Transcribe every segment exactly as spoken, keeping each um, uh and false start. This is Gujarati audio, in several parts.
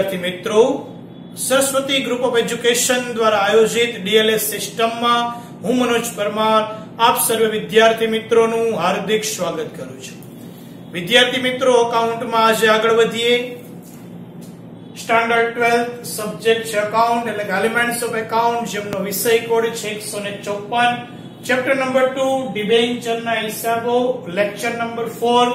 विद्यार्थी मित्रों, सरस्वती ग्रुप ऑफ एज्युकेशन द्वारा आयोजित डीएलएस सिस्टम में हूँ मनोज परमार आप सर्व विद्यार्थी मित्रों नु हार्दिक स्वागत करूं छुं। विद्यार्थी मित्रों, अकाउंट में आज आगळ वधीए। स्टैंडर्ड ट्वेल्थ सब्जेक्ट छे अकाउंट એટલે કે એલિમેન્ટ્સ ઓફ એકાઉન્ટ, જેમનો વિષય કોડ છે એકસો ચોપન, ચેપ્ટર નંબર ટુ ડિબેન્ચર ના હિસાબો, લેક્ચર નંબર फोर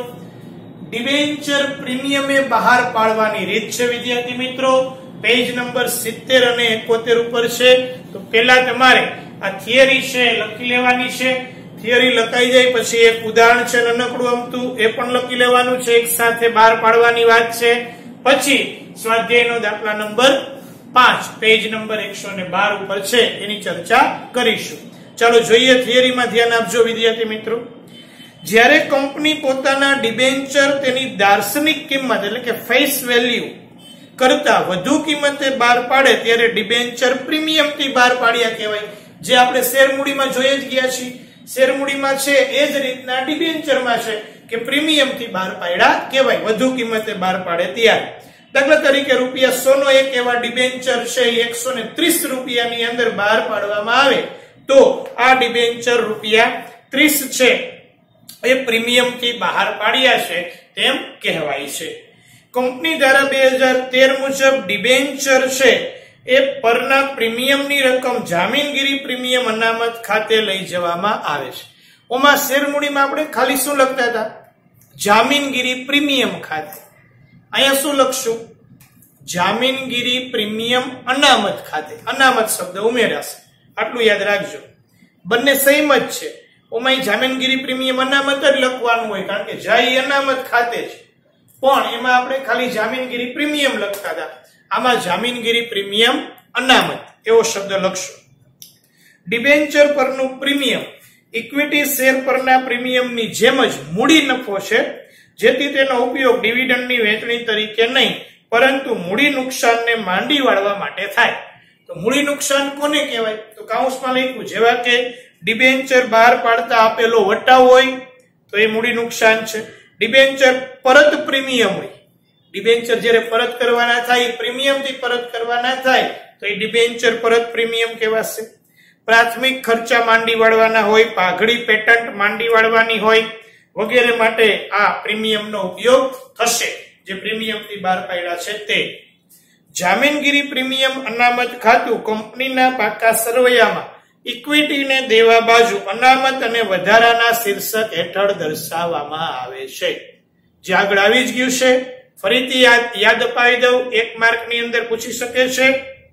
ડિબેન્ચર પ્રીમિયમે બહાર પાડવાની રીત છે। વિદ્યાર્થી મિત્રો, પેજ નંબર સિત્તેર અને એકોતેર ઉપર છે। તો પહેલા તમારે આ થિયરી છે લખી લેવાની છે। થિયરી લખાઈ જાય પછી એક ઉદાહરણ છે નાનકડું અમતું, એ પણ લખી લેવાનું છે, એક સાથે બહાર પાડવાની વાત છે। પછી સ્વાધ્યાયનો દાખલા નંબર पांच पेज नंबर एक सौ बारह ઉપર છે, એની ચર્ચા કરીશું। ચાલો જોઈએ, થિયરીમાં ધ્યાન આપજો વિદ્યાર્થી મિત્રો। જ્યારે કંપની પોતાના ડિબેન્ચર તેની દાર્શનિક કિંમત એટલે કે ફેસ વેલ્યુ કરતા વધુ કિંમતે બહાર પાડે ત્યારે ડિબેન્ચર પ્રીમિયમ થી બહાર પાડ્યા કહેવાય। જે આપણે શેર મૂડીમાં જોઈ જ ગયા છીએ, શેર મૂડીમાં છે એ જ રીતના ડિબેન્ચરમાં છે કે પ્રીમિયમ થી બહાર પાડ્યા કહેવાય, વધુ કિંમતે બહાર પાડે ત્યારે। દાખલા તરીકે રૂપિયા સો નો એક એવા ડિબેન્ચર છે એકસો ત્રીસ રૂપિયાની અંદર બહાર પાડવામાં આવે તો આ ડિબેન્ચર રૂપિયા ત્રીસ છે એ પ્રીમિયમ થી બહાર પાડ્યા છે તેમ કહેવાય છે। કંપની ધારા બે હજાર તેર મુજબ ડિબેન્ચર છે એ પરના પ્રીમિયમની રકમ જામીનગીરી પ્રીમિયમ અનામત ખાતે લઈ જવામાં આવે છે। ઓમાં શેર મૂડીમાં આપણે ખાલી શું લખતા હતા? જામીનગીરી પ્રીમિયમ ખાતે। અહીંયા શું લખશું? જામીનગીરી પ્રીમિયમ અનામત ખાતે, અનામત શબ્દ ઉમેરાશે, આટલું યાદ રાખજો। બંને સેમ જ છે, ઓમાં જામીનગીરી પ્રીમિયમ અનામત જ લખવાનું હોય કારણ કે જાય અનામત ખાતે છે, પણ એમાં આપણે ખાલી જામીનગીરી પ્રીમિયમ લખતા હતા, આમાં જામીનગીરી પ્રીમિયમ અનામત એવો શબ્દ લખશો। ડિબેન્ચર પરનું પ્રીમિયમ ઇક્વિટી શેર પરના પ્રીમિયમની જેમ જ મૂડી નફો છે, જેથી તેનો ઉપયોગ ડિવિડન્ડની વહેંચણી તરીકે નહીં પરંતુ મૂડી નુકસાનને માંડી વાળવા માટે થાય। તો મૂડી નુકસાન કોને કહેવાય? તો કાઉન્સમાં લખ્યું, જેવા કે ડિબેન્ચર બહાર પાડતા આપેલો વટાવ હોય તો એ મૂડી નુકસાન છે। ડિબેન્ચર પરત પ્રીમિયમ હોય, ડિબેન્ચર જ્યારે પરત કરવાના થાય પ્રીમિયમ થી પરત કરવાના થાય તો એ ડિબેન્ચર પરત પ્રીમિયમ કહેવાશે। પ્રાથમિક ખર્ચા માંડી વાળવાના હોય, પાઘડી પેટન્ટ માંડી વાળવાની હોય વગેરે માટે આ પ્રીમિયમનો ઉપયોગ થશે, જે પ્રીમિયમ થી બહાર પાડ્યા છે તે। જામીનગીરી પ્રીમિયમ અનામત ખાતું કંપનીના પાકા સરવૈયામાં ઇક્વિટીને દેવા બાજુ અનામત અને વધારાના શીર્ષક હેઠળ દર્શાવવામાં આવે છે। જે આગળ આવી જ ગયું છે, ફરીથી યાદ યાદ અપાવી દઉં, એક માર્કની અંદર પૂછી શકે છે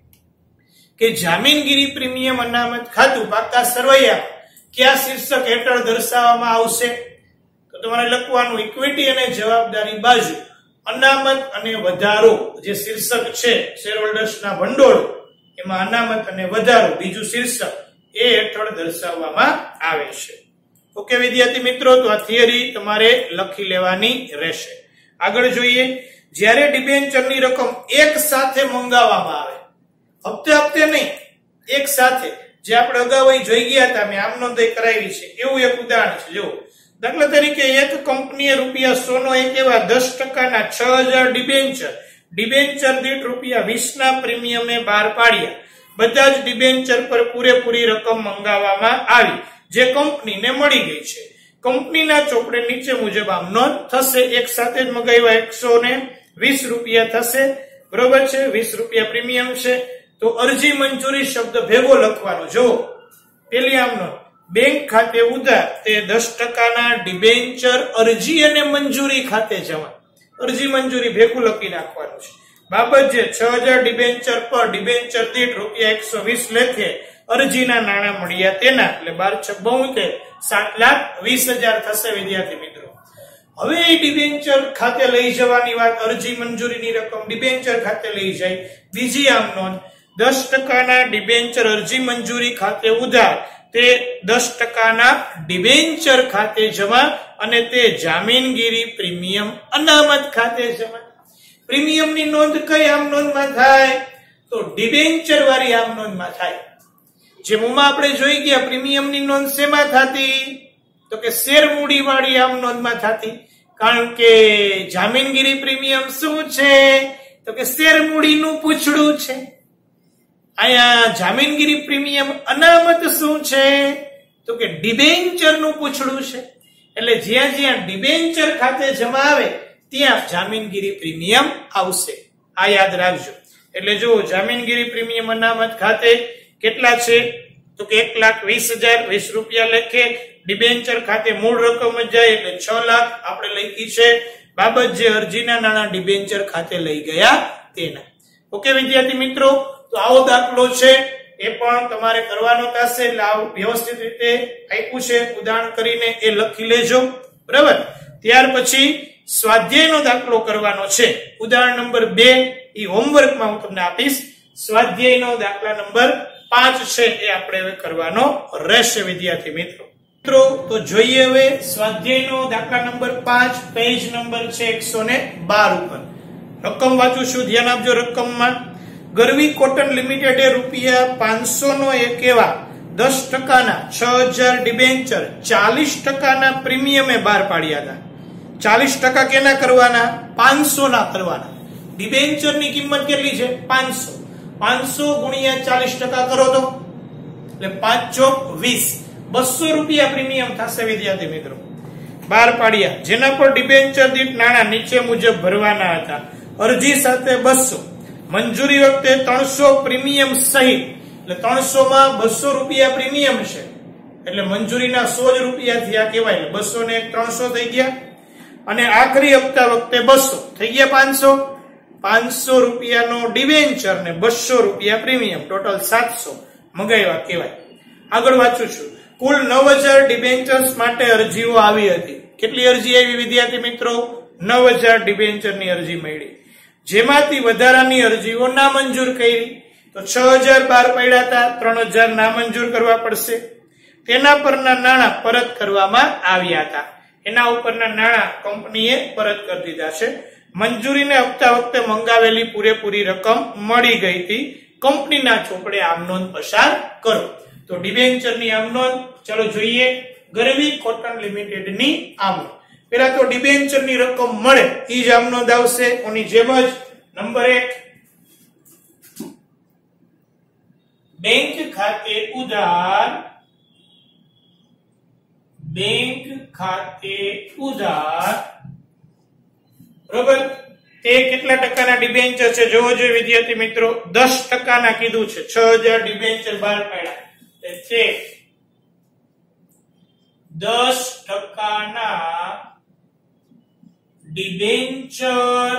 કે જામીનગીરી પ્રીમિયમ અનામત ખાતું પાકા સરવૈયામાં કયા શીર્ષક હેઠળ દર્શાવવામાં આવશે? તો તમારે લખવાનું ઇક્વિટી અને જવાબદારી બાજુ અનામત અને વધારો, જે શીર્ષક છે શેર હોલ્ડર્સના ભંડોળ, એમાં અનામત અને વધારો બીજું શીર્ષક એ હેઠળ દર્શાવવામાં આવે છે। ઓકે વિદ્યાર્થી મિત્રો, તો આ થિયરી તમારે લખી લેવાની રહેશે। આગળ જોઈએ, જ્યારે ડિબેન્ચરની રકમ એક સાથે મંગાવવામાં આવે, હપ્તે હપ્તે નહીં, એક સાથે, જે આપણે અગાઉ જોઈ ગયા હતા, મેં આમ નોંધાઈ કરાવી છે, એવું એક ઉદાહરણ છે। જો દાખલા તરીકે એક કંપનીએ રૂપિયા સો નો એક એવા દસ ટકાના છ હજાર ડિબેન્ચર ડિબેન્ચર દીઠ રૂપિયા વીસ ના પ્રીમિયમે બહાર પાડ્યા। બધા જ ડિબેન્ચર પર પૂરેપૂરી રકમ મંગાવવામાં આવી, જે કંપનીને મળી ગઈ છે। કંપનીના ચોપડે નીચે મુજબ આમ નોંધ થશે, એક સાથે જ મંગાવ્યા એકસો ને વીસ રૂપિયા થશે, બરોબર છે, વીસ રૂપિયા પ્રીમિયમ છે। તો અરજી મંજૂરી શબ્દ ભેગો લખવાનો। જો પેલી આમ નોંધ, બેંક ખાતે ઉધાર તે દસ ટકાના ડિબેન્ચર અરજી અને મંજૂરી ખાતે જમા, અરજી મંજૂરી ભેગું લખી નાખવાનું છે। બાબત જે છ હજાર ડિબેન્ચર પર ડિબેન્ચર દીઠ રૂપિયા એકસો વીસ લેખે અરજીના નાણાં મળ્યા તેના, એટલે બાર છ બોતેર, સાત લાખ વીસ હજાર થશે વિદ્યાર્થી મિત્રો। હવે એ ડિબેન્ચર ખાતે લઈ જવાની વાત, અરજી મંજૂરીની રકમ ડિબેન્ચર ખાતે લઈ જાય। બીજી આમ નોંધ, દસ ટકાના ડિબેન્ચર અરજી મંજૂરી ખાતે ઉધાર તે દસ ટકાના ડિબેન્ચર ખાતે જમા અને તે જામીનગીરી પ્રીમિયમ અનામત ખાતે જમા। પ્રીમિયમની નોંધ કઈ આમ નોંધમાં થાય? તો ડિબેન્ચર વાળી આમ નોંધમાં થાય। જેમાં આપણે જોઈ ગયા પ્રીમિયમની નોંધ શેમાં થતી? તો કે શેર મૂડી વાળી આમ નોંધમાં થતી, કારણ કે જામીનગીરી પ્રીમિયમ શું છે? તો કે શેર મૂડીનું પૂછડું છે. અહીંયા જામીનગીરી પ્રીમિયમ અનામત શું છે? તો કે ડિબેન્ચરનું પૂછડું છે. એટલે જ્યાં જ્યાં ડિબેન્ચર ખાતે જમા આવે ત્યાં જામીનગીરી પ્રીમિયમ આવશે. આ યાદ રાખજો. એટલે જો જામીનગીરી પ્રીમિયમ અનામત ખાતે કેટલા છે? તો કે એક લાખ વીસ હજાર વીસ રૂપિયા લેખે. ડિબેન્ચર ખાતે મૂળ રકમ જ જાય એટલે છ લાખ આપણે લખી છે. બાબત જે અરજીના નાણાં ડિબેન્ચર ખાતે લઈ ગયા તેના. ઓકે વિદ્યાર્થી મિત્રો, તો આવો દાખલો છે, એ પણ તમારે કરવાનો થશે. એટલે આવું વ્યવસ્થિત રીતે આપ્યું છે ઉદાહરણ કરીને એ લખી લેજો. બરાબર. ત્યાર પછી સ્વાધ્યાયનો દાખલો કરવાનો છે. ઉદાહરણ નંબર બે એ હોમવર્કમાં હું તમને આપીશ. સ્વાધ્યાયનો દાખલા નંબર પાંચ છે એ આપણે હવે કરવાનો રહેશે વિદ્યાર્થી મિત્રો. મિત્રો તો જોઈએ હવે સ્વાધ્યાયનો દાખલા નંબર પાંચ, પેજ નંબર છે એકસો બાર ઉપર. રકમ વાંચું છું, ધ્યાન આપજો રકમમાં. ગરવી કોટન લિમિટેડે રૂપિયા પાંચસો નો એક એવા દસ ટકાના છ હજાર ડિબેન્ચર ચાલીસ ટકાના પ્રીમિયમે બહાર પાડ્યા હતા. ચાલીસ ટકા કેના કરવાના? પાંચસો ના કરવાના. ડિબેન્ચર ની કિંમત કેટલી છે? પાંચસો. પાંચસો ગુણ્યા ચાલીસ ટકા કરો તો એટલે પાંચ ચોક વીસ, બસો રૂપિયા પ્રીમિયમ થશે વિદ્યાર્થી મિત્રો. બહાર પાડ્યા જેના પર ડિબેન્ચર દીઠ નાણાં નીચે મુજબ ભરવાના હતા. અરજી સાથે બસો, મંજૂરી વખતે ત્રણસો પ્રીમિયમ સહિત. એટલે ત્રણસો માં બસો રૂપિયા પ્રીમિયમ છે એટલે મંજૂરીના સો જ રૂપિયા થયા કહેવાય. એટલે બસો ને ત્રણસો થઈ ગયા. અને આખરી હપ્તા વખતે બસો થઈ ગયા પાંચસો. પાંચસો રૂપિયાનો ડિબેન્ચર ને બસો રૂપિયા પ્રીમિયમ, ટોટલ સાતસો મગાવ્યા કહેવાય. આગળ વાંચું છું. કુલ નવ હજાર ડિબેન્ચર્સ માટે અરજીઓ આવી હતી. કેટલી અરજી આવી વિદ્યાર્થી મિત્રો? નવ હજાર ડિબેન્ચરની અરજી મળી. જેમાંથી વધારાની અરજીઓ નામંજૂર કરી. તો છ હજાર બાર પડ્યા હતા, ત્રણ હજાર નામંજૂર કરવા પડશે. તેના પરના નાણાં પરત કરવામાં આવ્યા હતા. એના ઉપરના નાણાં કંપનીએ પરત કરી દીધા છે. મંજૂરીને હપ્તા વખતે મંગાવેલી પૂરેપૂરી રકમ મળી ગઈ હતી. કંપનીના ચોપડે આમ નોંધ પસાર કરો. તો ડિબેન્ચરની આમ નોંધ ચલો જોઈએ. ગરવી કોટન લિમિટેડની આમ નોંધ. પેલા તો ડિબેન્ચરની રકમ મળે એ જ આમ નોંધ આવશે. ઓની જેમ જ નંબર એક, બેંક ખાતે ઉધાર, બેંક ખાતે ઉધાર. બરોબર. તે કેટલા ટકાના ડિબેન્ચર છે જોવો જોઈએ વિદ્યાર્થી મિત્રો. દસ ટકાના કીધું છે. છ હજાર ડિબેન્ચર બહાર પાડ્યા તે દસ ટકાના ડિબેન્ચર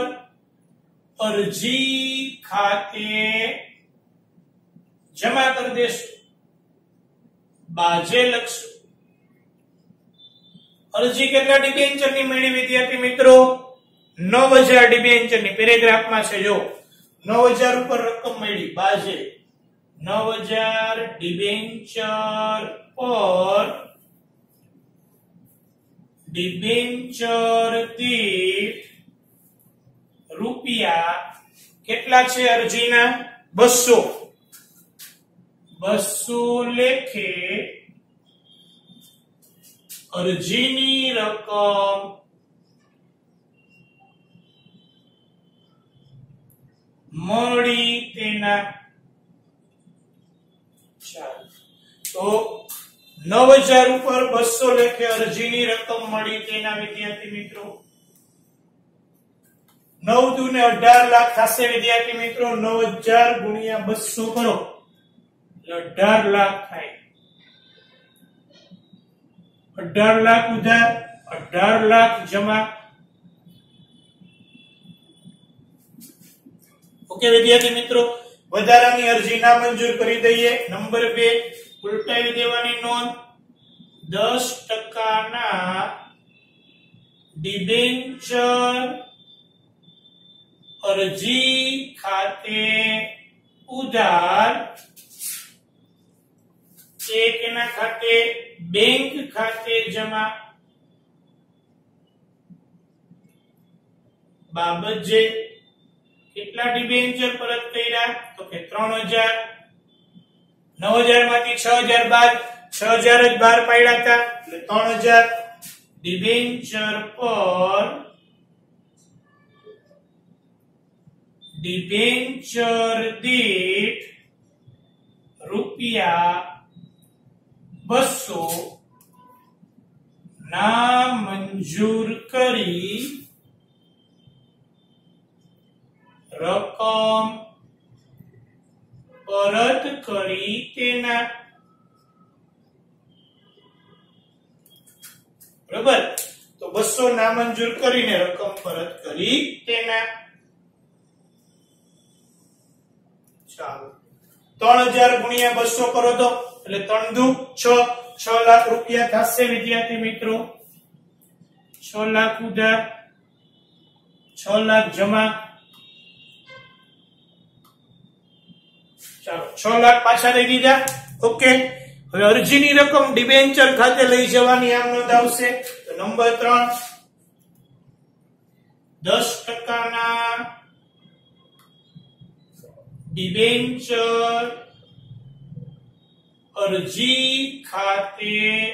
અરજી ખાતે જમા કરી દેશું. બાજે લખશું. અરજી કેટલા ડિબેન્ચર ની મળી વિદ્યાર્થી મિત્રો? નવ હજાર ડિબેન્ચર ની. પેરેગ્રાફમાં છે જો નવ હજાર ઉપર રકમ મળી. બાજે નવ હજાર ડિબેન્ચર પર ડિબેન્ચર દીઠ રૂપિયા કેટલા છે અરજીના? બસો. બસો લેખે અરજીની રકમ મળી તેના. ચાલો તો નવ હજાર ઉપર બસો લેખે અરજીની રકમ મળી તેના વિદ્યાર્થી મિત્રો. નવ દુ ને અઢાર લાખ થશે વિદ્યાર્થી મિત્રો. નવ હજાર ગુણ્યા બસો કરો અઢાર લાખ થાય. અઢાર લાખ ઉધાર, અઢાર લાખ જમા. ઓકે વિદ્યાર્થી મિત્રો, વધારાની અરજી નામંજૂર કરી દઈએ. નંબર બે, ઉલટાવી દેવાની નોંધ. દસ ટકાના ડિબેન્ચર અરજી ખાતે ઉધાર. એક એના ખાતે બેંક ખાતે જમા. બાબત જે કેટલા ડિબેન્ચર પરત કર્યા? તો કે ત્રણ હજાર. નવ હજાર માંથી છ હજાર બાદ, છ હજાર જ બહાર પાડ્યા હતા એટલે ત્રણ હજાર ડિબેન્ચર પર ડિબેન્ચર દીઠ રૂપિયા બસો ના મંજૂર કરી રકમ પરત કરી તેના બરાબર તો બસો નામંજૂર કરીને રકમ પરત કરી તેના ચાલો ત્રણ હજાર ગુણ્યા બસો કરો તો એટલે ત્રણ દુ છ છ લાખ રૂપિયા થશે વિદ્યાર્થી મિત્રો છ લાખ ઉધાર છ લાખ જમા ચાલો છ લાખ પાછા દઈ દીધા ઓકે હવે અરજીની રકમ ડિબેન્ચર ખાતે લઈ જવાની આમ નોંધાવશે તો નંબર ત્રણ દસ ટકા ના ડિબેન્ચર અરજી ખાતે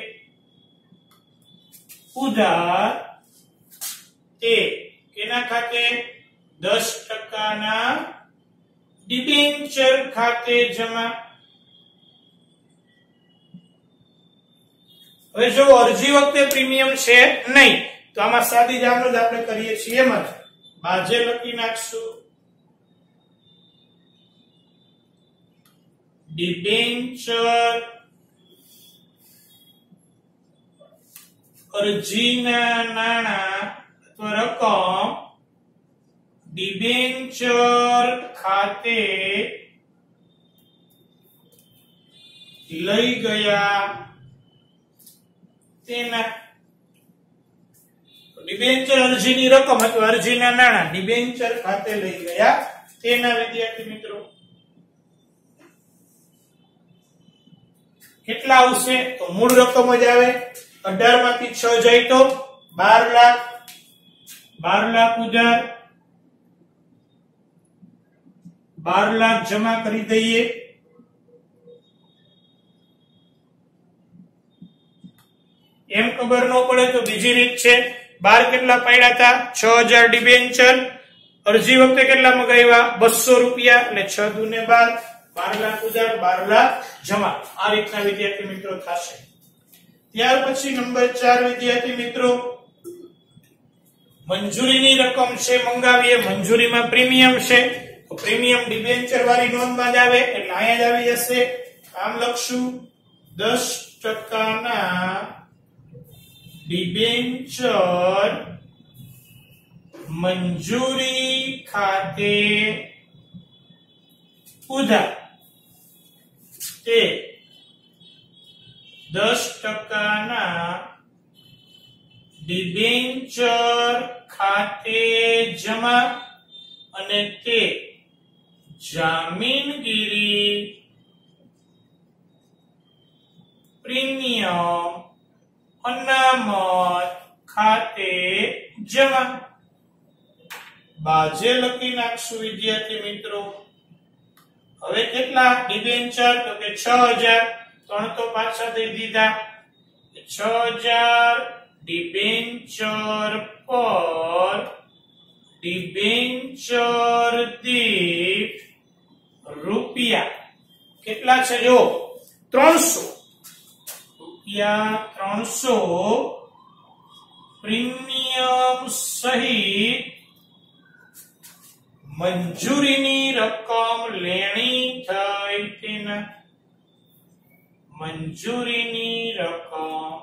ઉધાર તે કેના ખાતે દસ ટકા ના ડિબેન્ચર ખાતે જમા હવે જો અરજી વખતે પ્રીમિયમ છે નહીં તો આમાં સાદી જામનો જ આપણે કરીએ છીએ એમ જ બાજે લખી નાખશું ડિબેન્ચર અરજીના નાણાં અથવા રકમ ડિબેન્ચર ખાતે લઈ ગયા તેના ડિબેન્ચર અરજીની રકમ અથવા અરજીના નાણાં ડિબેન્ચર ખાતે લઈ ગયા તેના વિદ્યાર્થી મિત્રો કેટલા આવશે તો મૂળ રકમ જ આવે અઢાર માંથી છ જાય તો બાર લાખ બાર લાખ ઉધાર બાર લાખ જમા કરી દઈએ એમ ખબર ન પડે તો બીજી રીત છે બાર કેટલા પડ્યા હતા છ હજાર ડિબેન્ચર અરજી વખતે કેટલા મગાવ્યા બસો રૂપિયા એટલે છ દુ ને બાર બાર લાખ ઉધાર બાર લાખ જમા આ રીતના વિદ્યાર્થી મિત્રો થશે ત્યાર પછી નંબર ચાર વિદ્યાર્થી મિત્રો મંજૂરીની રકમ છે મંગાવીએ મંજૂરીમાં પ્રીમિયમ છે તો પ્રીમિયમ ડિબેન્ચર વાળી નોંધમાં જ આવે એટલે અહીંયા જ આવી જશે આમ લખશું દસ ટકા ના ડિબેન્ચર મંજૂરી ખાતે ઉધાર તે દસ ટકા ના ડિબેન્ચર ખાતે જમા અને તે જામીનગીરી પ્રીમિયમ અનામત ખાતે જમા બાજે લખી નાખશું વિદ્યાર્થી મિત્રો હવે કેટલા ડિબેન્ચર તો કે છ હજાર ત્રણ તો પાછા દઈ દીધા છ હજાર ડિબેન્ચર પર ડિબેન્ચર દીઠ રૂપિયા કેટલા છે જો ત્રણસો રૂપિયા ત્રણસો પ્રીમિયમ સહિત મંજૂરીની રકમ લેણી થઈ તેના મંજૂરીની રકમ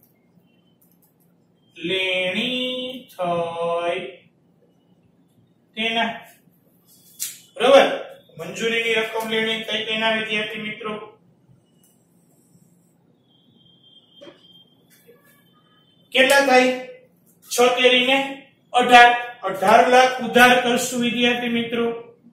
લેણી થઈ તેના બરાબર મંજૂરીની રકમ લેણી થઈ તેના વિદ્યાર્થી મિત્રો કેટલા થાય છોતેર ને અઢાર અઢાર લાખ ઉધાર કરશું વિદ્યાર્થી મિત્રો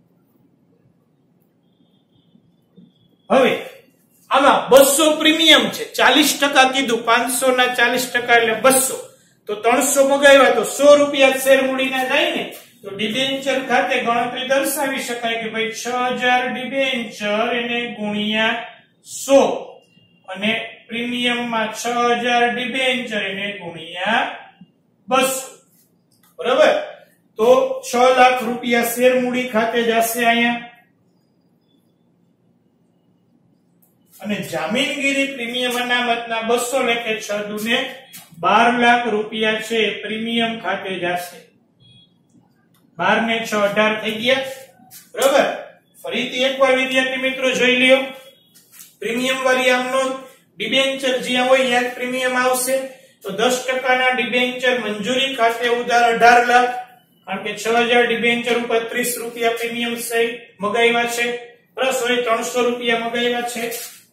હવે આમાં બસો પ્રીમિયમ છે ચાલીસ ટકા કીધું પાંચસો ના ચાલીસ ટકા એટલે બસો તો ત્રણસો મગાવ્યા તો સો રૂપિયા શેર મૂડીના જાય ને તો ડિબેન્ચર ખાતે ગણતરી દર્શાવી શકાય કે ભાઈ છ હજાર ડિબેન્ચર એને ગુણ્યા સો અને પ્રીમિયમ માં છ હજાર ડિબેન્ચર એને ગુણ્યા બસો બરાબર તો છ લાખ રૂપિયા શેર મૂડી ખાતે જશે અહીંયા, અને જામીનગીરી પ્રીમિયમ અનામતના બસો લેખે છ દુને બાર લાખ રૂપિયા છે પ્રીમિયમ ખાતે જશે. બાર ને છ અઢાર થઈ ગયા. બરાબર. ફરીથી એકવાર વિદ્યાર્થી મિત્રો જોઈ લ્યો, પ્રીમિયમ વાળી આમનો ડિબેન્ચર જ્યાં હોય ત્યાં પ્રીમિયમ આવશે. તો દસ ટકા ના ડિબેન્ચર મંજૂરી ખાતે ઉધાર અઢાર લાખ, કારણ કે છ હજાર ડિબેન્ચર ઉપર ત્રીસ રૂપિયા પ્રીમિયમ સહિત મગાવ્યા છે, પ્લસ હોય ત્રણસો રૂપિયા મગાવ્યા છે.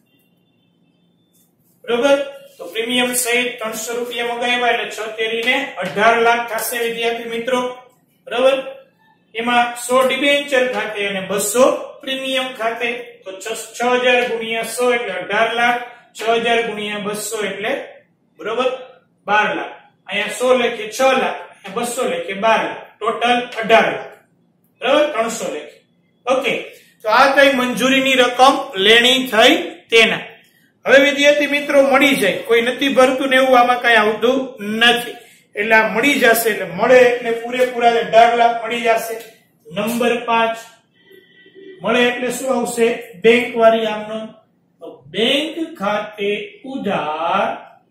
બરોબર. તો પ્રીમિયમ સહિત ત્રણસો રૂપિયા મગાવ્યા એટલે છ તેરી ને અઢાર લાખ થશે વિદ્યાર્થી મિત્રો. બરાબર. એમાં સો ડિબેન્ચર ખાતે અને બસો પ્રીમિયમ ખાતે. તો છ હજાર ગુણ્યા સો એટલે અઢાર લાખ, છ હજાર ગુણ્યા બસો એટલે બરોબર બાર લાખ. અહીંયા સો લેખે છ લાખ, બસો લેખે બાર લાખ, ટોટલ અઢાર લાખ. બરાબર. ત્રણસો લેખે. ઓકે. તો આ કઈ મંજૂરીની રકમ લેણી થઈ તેના. હવે વિદ્યાર્થી મિત્રો મળી જાય, કોઈ નથી ભરતું ને એવું આમાં કઈ આવતું નથી, એટલે આ મળી જશે. એટલે મળે એટલે પૂરેપૂરા અઢાર લાખ મળી જશે. નંબર પાંચ મળે એટલે શું આવશે? બેંક વાળી આમનો. તો બેંક ખાતે ઉધાર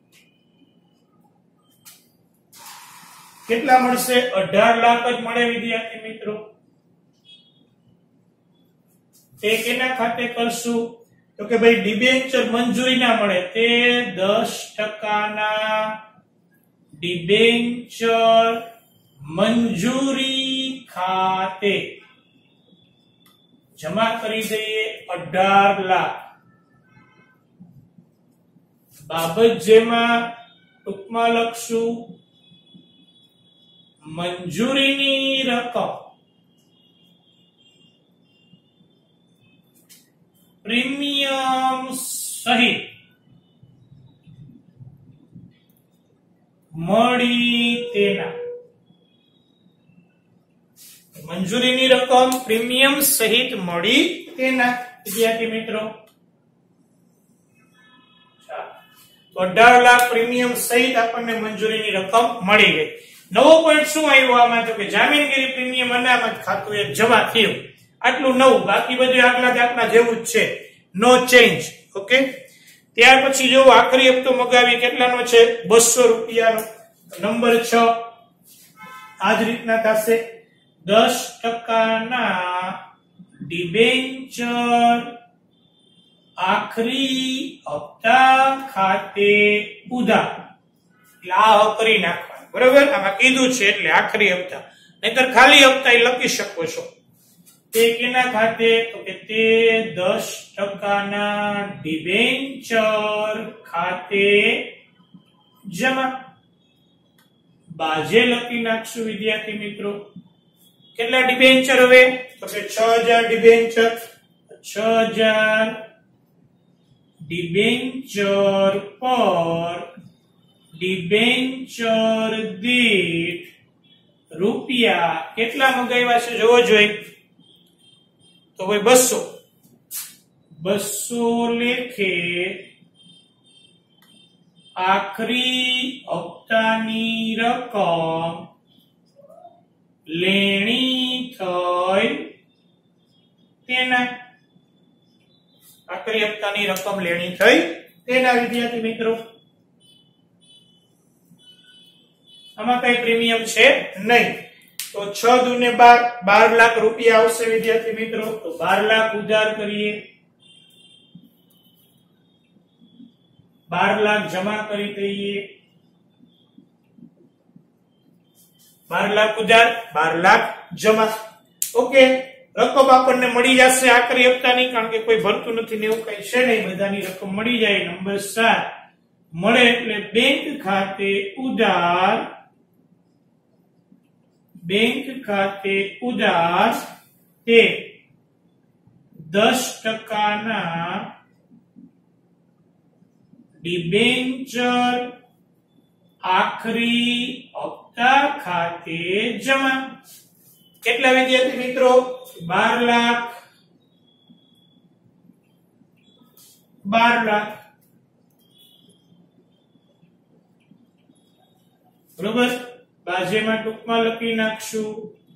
કેટલા મળશે? અઢાર લાખ જ મળે વિદ્યાર્થી મિત્રો. તે કેના ખાતે કરશું? તો કે ભાઈ ડિબેન્ચર મંજૂરી ના મળે, તે દસ ટકા ના ડિબેન્ચર મંજૂરી ખાતે જમા કરી દઈએ અઢાર લાખ. બાબત જેમાં ટૂંકમાં લખશું મંજૂરીની રકમ પ્રીમિયમ સહિત મળી તેના. મંજૂરીની રકમ પ્રીમિયમ સહિત મળી તેના વિદ્યાર્થી મિત્રો. અઢાર લાખ પ્રીમિયમ સહિત આપણને મંજૂરીની રકમ મળી ગઈ. નવો પોઈન્ટ શું આવ્યો આમાં? તો કે જામીનગીરી પ્રીમિયમ અનામત ખાતું એક જમા થયું. આટલું નવું, બાકી બધું આગલા દાખલા જેવું જ છે, નો ચેન્જ. ઓકે. ત્યાર પછી જો આખરી હપ્તો મગાવી કેટલાનો છે? બસો રૂપિયાનો. નંબર છ આ જ રીતના થશે. દસ ટકાના ડિબેન્ચર આખરી હપ્તા ખાતે ઉધાર. એટલે આ કરી નાખવાનું. બરોબર. આમાં કીધું છે એટલે આખરી હપ્તા, નહીતર ખાલી હપ્તા એ લખી શકો છો. તે કેના ખાતે? તો કે તે દસ ટકાના ડિબેન્ચર ખાતે જમા. બાજે લખી નાખશું વિદ્યાર્થી મિત્રો. કેટલા ડિબેન્ચર હવે? તો કે છ હજાર ડિબેન્ચર. છ હજાર ડિબેન્ચર પર ડિબેન્ચર દીઠ રૂપિયા કેટલા મગાવ્યા છે જોવો જોઈએ. તો ભાઈ બસો. બસો લેખે આખરી હપ્તાની રકમ લેણી થઈ તેના. આખરી હપ્તાની રકમ લેણી થઈ તેના વિદ્યાર્થી મિત્રો. આમાં કઈ પ્રીમિયમ છે નહીં. તો છ દુને બાર, બાર લાખ રૂપિયા આવશે વિદ્યાર્થી મિત્રો. તો બાર લાખ ઉધાર કરીએ, બાર લાખ જમા કરી દઈએ. બાર લાખ ઉધાર, બાર લાખ જમા. ઓકે. રકમ આપણને મળી જશે આખરી હપ્તાની, કારણ કે કોઈ ભરતું નથી ને એવું કઈ છે નહીં, બધાની રકમ મળી જાય. નંબર સાત મળે એટલે બેંક ખાતે ઉધાર, બેંક ખાતે ઉધાર તે દસ ટકાના ડિબેન્ચર આખરી હપ્તા ખાતે જમા. કેટલા વિદ્યાર્થી મિત્રો? બાર લાખ. બાર લાખ. બરોબર. બાજેમાં ટૂંકમાં લખી નાખશું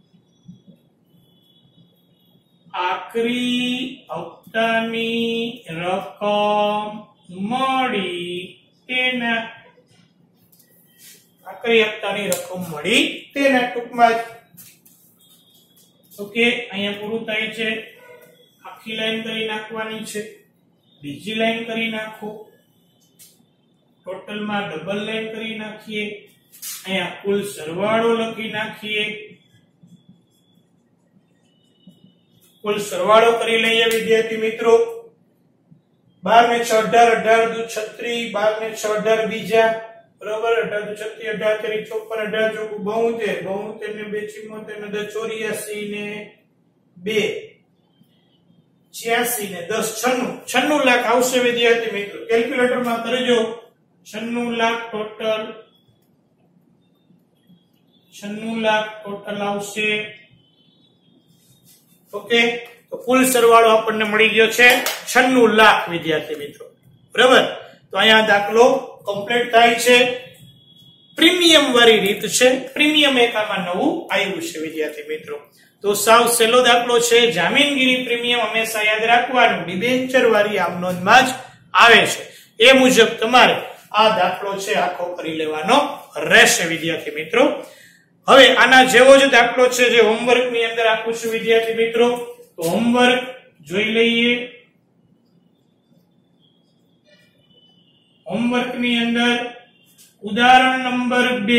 આખરી હપ્તાની રકમ મળી તેના આખરી હપ્તાની રકમ મળી તેના ટૂંકમાં ઓકે અહીંયા પૂરું થાય છે આખી લાઈન કરી નાખવાની છે બીજી લાઈન કરી નાખો ટોટલ માં ડબલ લાઈન કરી નાખીએ અહીંયા કુલ સરવાળો લખી નાખીએ કુલ સરવાળો કરી લઈએ વિદ્યાર્થી મિત્રો બાર ને છ અઢાર અઢાર દુ છત્રીસ બાર ને છ અઢાર બીજા બરાબર અઢાર દુ છત્રીસ અઢાર તેરી ચોપન અઢાર ચોકુ બોતેર બોતેર ને બે ચુમ્મોતેર ને દસ ચોર્યાસી ને બે છ્યાસી ને દસ છન્નું છન્નું લાખ આવશે વિદ્યાર્થી મિત્રો કેલ્ક્યુલેટર માં કરજો છન્નું લાખ ટોટલ છન્નું લાખ ટોટલ આવશે ઓકે તો કુલ સરવાળો આપણને મળી ગયો છે છન્નું લાખ વિદ્યાર્થી મિત્રો બરાબર તો અહીંયા દાખલો કમ્પ્લીટ થાય છે પ્રીમિયમ વાળી રીત છે પ્રીમિયમ એકામાં નવું આવ્યું છે વિદ્યાર્થી મિત્રો તો સાવ સહેલો દાખલો છે જામીનગીરી પ્રીમિયમ હંમેશા યાદ રાખવાનું ડિબેન્ચર વાળી આમ નોંધમાં જ આવે છે એ મુજબ તમારે આ દાખલો છે આખો કરી લેવાનો રહેશે વિદ્યાર્થી મિત્રો હવે આના જેવો જ દાખલો છે જે હોમવર્ક ની અંદર આપું છું વિદ્યાર્થી મિત્રો તો હોમવર્ક જોઈ લઈએ હોમવર્ક ની અંદર ઉદાહરણ નંબર બે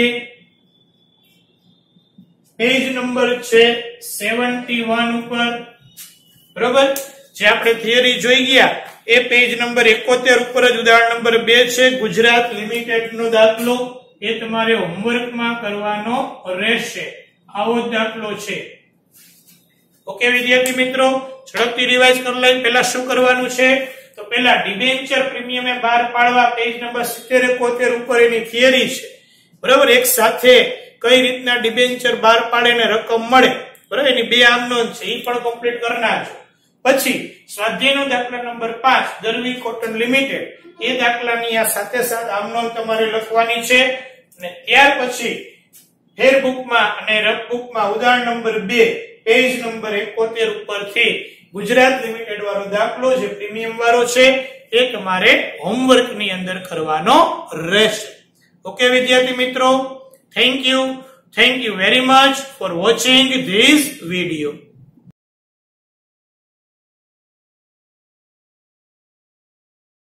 પેજ નંબર છે इकहत्तर ઉપર બરાબર જે આપણે થિયરી જોઈ ગયા એ પેજ નંબર इकहत्तर ઉપર જ ઉદાહરણ નંબર બે છે ગુજરાત લિમિટેડ નો દાખલો એ તમારે હોમવર્ક માં કરવાનો રહેશે આવો દાખલો છે ઓકે વિદ્યાર્થી મિત્રો ઝડપથી રિવાઇઝ કરી લઈએ પહેલા શું કરવાનું છે તો પહેલા ડિબેન્ચર પ્રીમિયમ એ બહાર પાડવા પેજ નંબર સિત્તેર એકોતેર ઉપર એની થિયરી છે બરાબર એક સાથે કઈ રીતના ડિબેન્ચર બહાર પાડે ને રકમ મળે બરાબર એની બે આમ નોંધ છે એ પણ કમ્પ્લીટ કરી નાખજો પછી સ્વાધ્યાયનો દાખલા નંબર પાંચ દરવી કોટન લિમિટેડ એ દાખલાની આ સાથે સાથે આમ નોંધ તમારે લખવાની છે અને ત્યાર પછી ફેર બુકમાં અને રફ બુકમાં ઉદાહરણ નંબર બે પેજ નંબર એકોતેર ઉપરથી ગુજરાત લિમિટેડ વાળો દાખલો જે પ્રીમિયમ વાળો છે એ તમારે હોમવર્ક ની અંદર કરવાનો રહેશે ઓકે વિદ્યાર્થી મિત્રો thank you thank you very much for watching this video